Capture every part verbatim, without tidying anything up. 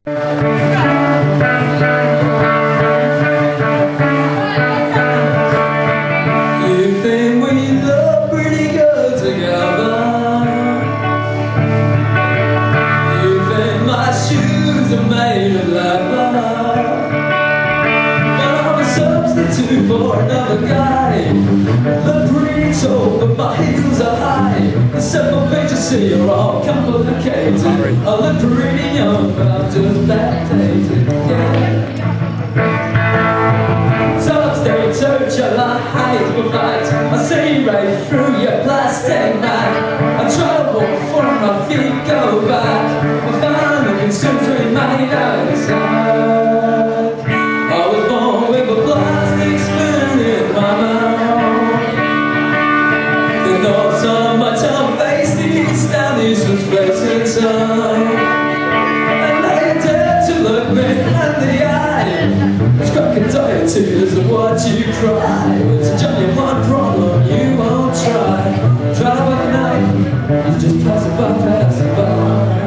For another guy, the pretty tall, but my heels are high. The simple things you see are all complicated. I look pretty young, but I'm just backdated. Yeah. Some stay touch your light with light. I see right through your plastic bag. I try to walk before my feet go back. I find the consumes with my eyes. I was born with a plastic spoon in my mouth. The thoughts on my tongue face these down these was facing time. And they dare to look me in the eye. It's crocodile tears and watch you cry. It's a only one problem you won't try. Try to work night, you just pass it by, pass it by.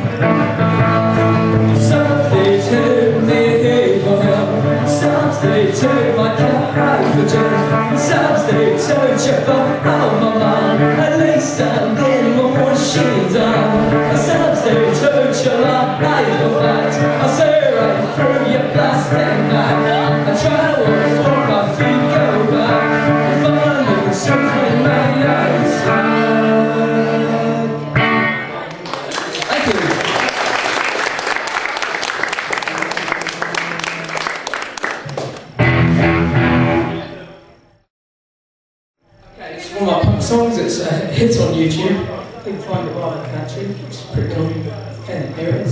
Something hit me for him. Some they take my cat for jail. Some they touch your phone on my mind. At least I'm getting more shit done. Some they touch your life for flight. I say right through your plastic night. I try to walk before my feet go back. I find the truth in my eyes. Thank you. One of my punk songs, it's a hit on YouTube. You can find it rather catchy, which is pretty cool. Okay, here it is.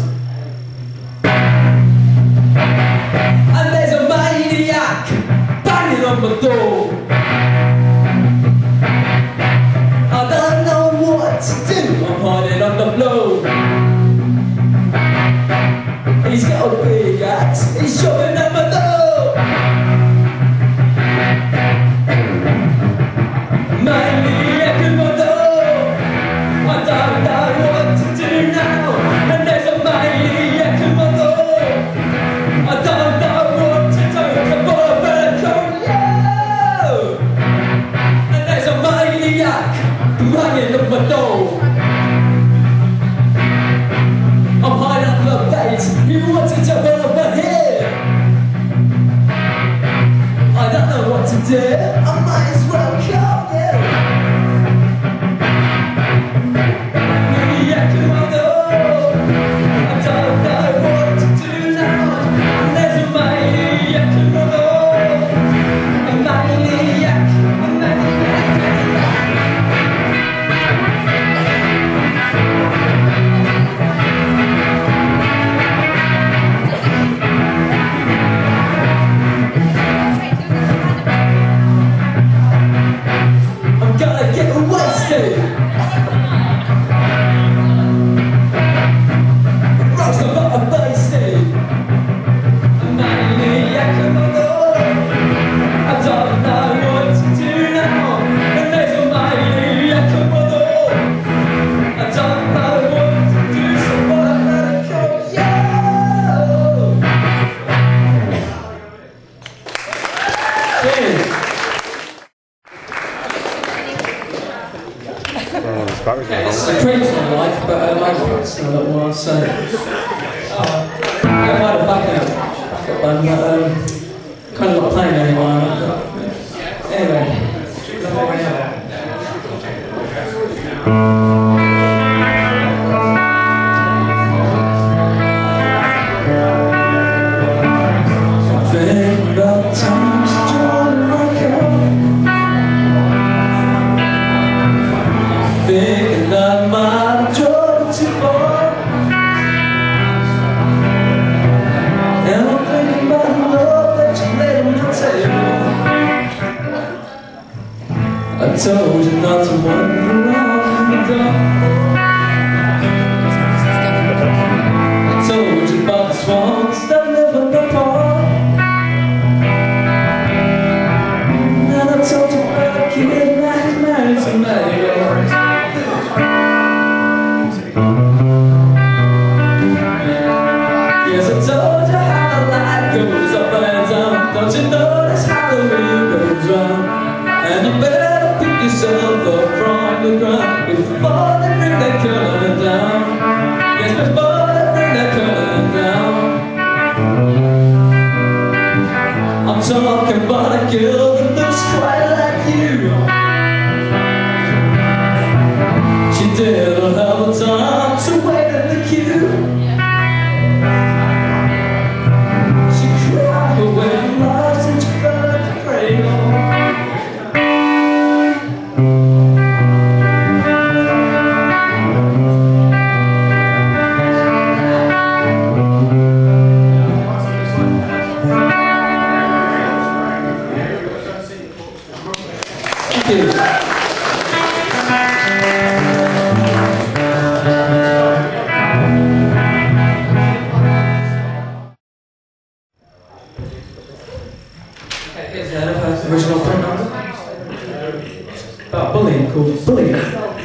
And there's a maniac banging on my door. I don't know what to do, I'm hiding on the floor. He's got a big axe, he's shoving at my door. Maniac in my door. I don't know what to do now. And there's a maniac in my door. I don't know what to do, but I better call you. And there's a maniac banging at my door. I'm hiding up the bait. You want to jump over here? I don't know what to do. I might as well call you. Maniac in my door. I don't know what to do now. There's a maniac in my door. A maniac, a maniac. I'm gonna get wasted. Rocks are not a basted. A maniac in my door. I don't know what to do now. And there's a maniac in my door. I don't know what to do, so I better call you. Cheers. Okay, this is a previous in my life, but um, I've got this in a little while, so uh, I might have back out, back up band, but um, kind of not playing anymore. But anyway, something about times drawn like thinking that my drove too far. And I'm thinking about the love that you laid on the table. I told you not to wander around the dark. I told you about the swans that live in the park. And I told you about a kid that married somebody else. Yes, didn't have the time to wait in the queue. She cried away from life and she felt like a cradle. Thank you. Okay, here's the original print number about bullying, called Bullying.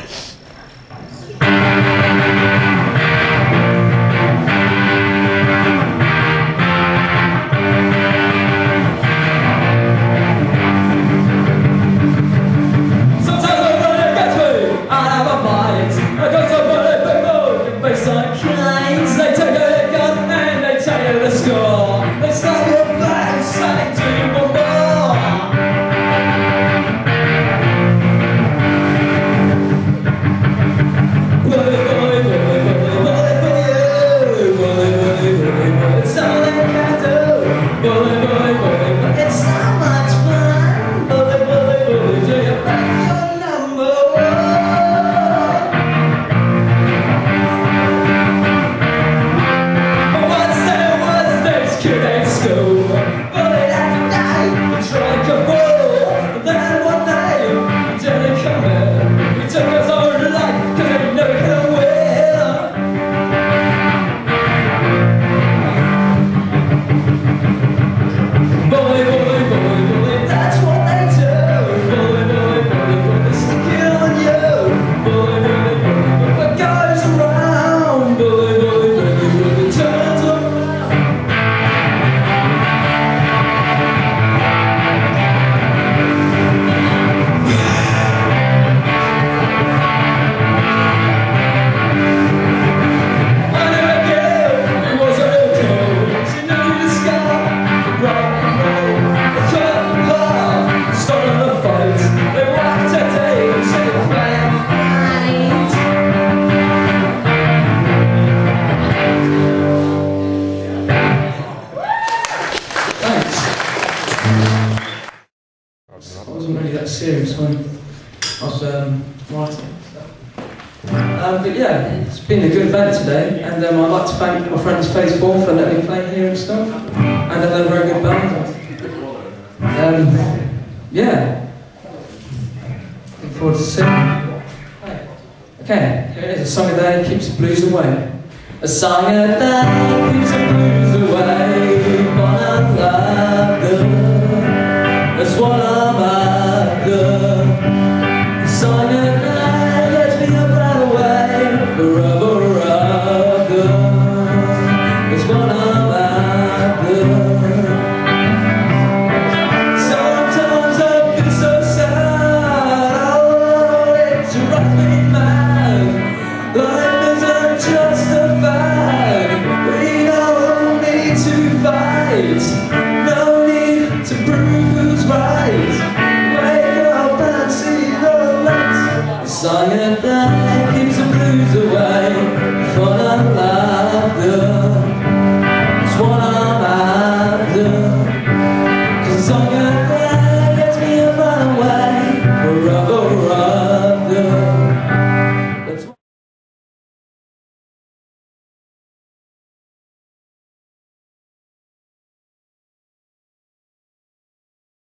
Serious when I was um, writing stuff. Um, but yeah, it's been a good event today, and um, I'd like to thank my friends Phase four for letting me play here and stuff, and uh, they're a very good band. Um, yeah, looking forward to seeing you. Okay, here it is, a song a day keeps the blues away. A song a day keeps the blues away.